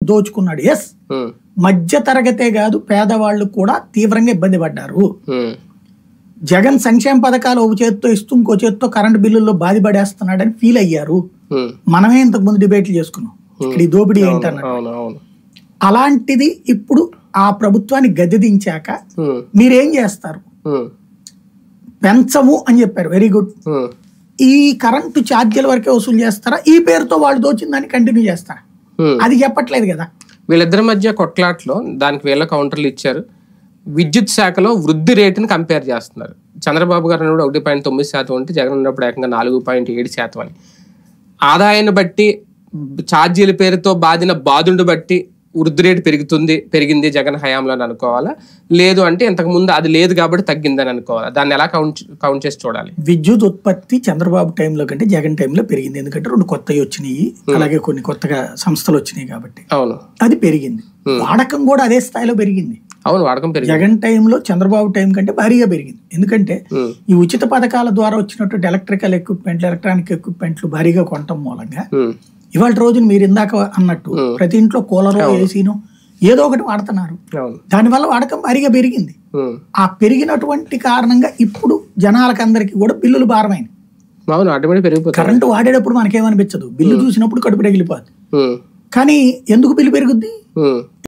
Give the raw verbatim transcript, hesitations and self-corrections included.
దోచుకున్నాడు. Yes, మధ్య తరగతే కాదు పేదవాళ్ళు కూడా తీవ్రంగా ఇబ్బంది పడ్డారు. జగన్ సంక్షేమ పథకాలు ఒక చేత్తో ఇస్తూ ఇంకో చేత్తో కరెంటు బిల్లుల్లో బాధపడేస్తున్నాడని ఫీల్ అయ్యారు. మనమే ఇంతకు ముందు డిబేట్లు చేసుకున్నాం ఇక్కడ ఈ దోపిడీ ఏంటన్నట్టు. అలాంటిది ఇప్పుడు ఆ ప్రభుత్వాన్ని గద్దెదించాక మీరేం చేస్తారు? పెంచము అని చెప్పారు, వెరీ గుడ్. ఈ కరెంటు ఛార్జీల వరకే వసూలు చేస్తారా? ఈ పేరుతో వాళ్ళు దోచిన దాన్ని కంటిన్యూ చేస్తారా? అది చెప్పట్లేదు కదా. వీళ్ళిద్దరి మధ్య కొట్లాట్లో దానికి వీళ్ళ కౌంటర్లు ఇచ్చారు. విద్యుత్ శాఖలో వృద్ధి రేటుని కంపేర్ చేస్తున్నారు. చంద్రబాబు గారు అన్నప్పుడు ఒకటి పాయింట్ తొమ్మిది శాతం ఉంటే జగన్ ఉన్నప్పుడు ఏకంగా నాలుగు పాయింట్ ఏడు శాతం అని. ఆదాయాన్ని బట్టి ఛార్జీల పేరుతో బాధిన బాధుని బట్టి వృద్ధి రేటు పెరుగుతుంది పెరిగింది జగన్ హయాంలో అని అనుకోవాలా, లేదు అంటే ఇంతకు ముందు అది లేదు కాబట్టి తగ్గిందని అనుకోవాలా? దాన్ని ఎలా కౌంట్ కౌంట్ చేసి చూడాలి? విద్యుత్ ఉత్పత్తి చంద్రబాబు టైంలో కంటే జగన్ టైంలో పెరిగింది. ఎందుకంటే రెండు కొత్తవి వచ్చినాయి, అలాగే కొన్ని కొత్తగా సంస్థలు వచ్చినాయి కాబట్టి అవును అది పెరిగింది. వాడకం కూడా అదే స్థాయిలో పెరిగింది. అవును వాడకం పెరిగింది. జగన్ టైంలో చంద్రబాబు టైం కంటే భారీగా పెరిగింది. ఎందుకంటే ఈ ఉచిత పథకాల ద్వారా వచ్చినటువంటి ఎలక్ట్రికల్ ఎక్విప్మెంట్లు, ఎలక్ట్రానిక్ ఎక్విప్మెంట్లు భారీగా కొనటం మూలంగా ఇవాళ రోజున మీరు ఇందాక అన్నట్టు ప్రతి ఇంట్లో కూలరు, ఏసీను ఏదో ఒకటి వాడుతున్నారు. దానివల్ల వాడకం భారీగా పెరిగింది. ఆ పెరిగినటువంటి కారణంగా ఇప్పుడు జనాలకు అందరికి కూడా బిల్లులు భారమైంది. కరెంటు వాడేటప్పుడు మనకేమనిపించదు, బిల్లు చూసినప్పుడు కడుపు రగిలిపోద్ది. కానీ ఎందుకు బిల్లు పెరుగుద్ది?